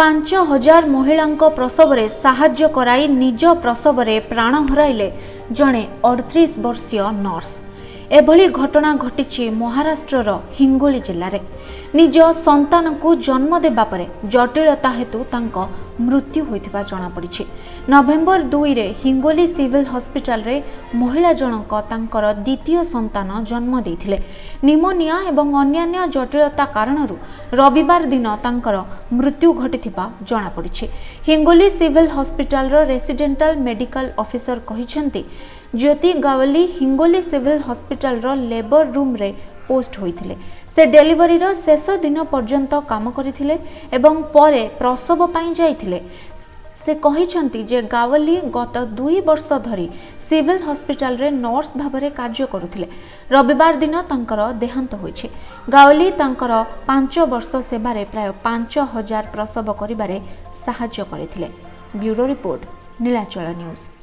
5000 महिलांको प्रसवरे साहाय्य कराई निज प्रसवरे प्राण हराइले जणे 38 वर्षीय नर्स। एभली घटना घटी महाराष्ट्र हिंगोली जिले में निज संतान को जन्म देबा परे जटिलता हेतु तांको मृत्यु होइथिबा जणा पड़िछि। नवेम्बर 2 रे हिंगोली सिविल हॉस्पिटल रे महिला जनक तांकर द्वितीय संतान जन्म देथिले। निमोनिया एवं अन्यान्य जटिलता कारणरू रविवार दिन तांकर मृत्यु घटिथिबा जणा पड़िछि। हिंगोली सिविल हॉस्पिटल रो रेसिडेंटल मेडिकल ऑफिसर कहिसेंती ज्योति गावली हिंगोली सिविल हॉस्पिटल रो लेबर रूम रे पोस्ट होइथिले। से डेलीवरी रो शेष दिन पर्यंत काम करिथिले एवं परे प्रसव पाई जाइथिले। से कहिसेंती जे गावली गत 2 वर्ष धरी सिविल हॉस्पिटल रे नर्स भाबरे कार्य करुथिले। रविवार दिन तांकर देहांत होइछि। गावली तांकर 5 वर्ष सेवारे प्राय 5000 प्रसव करिबारे साहाय्य करिथिले। Bureau report Nilachal news.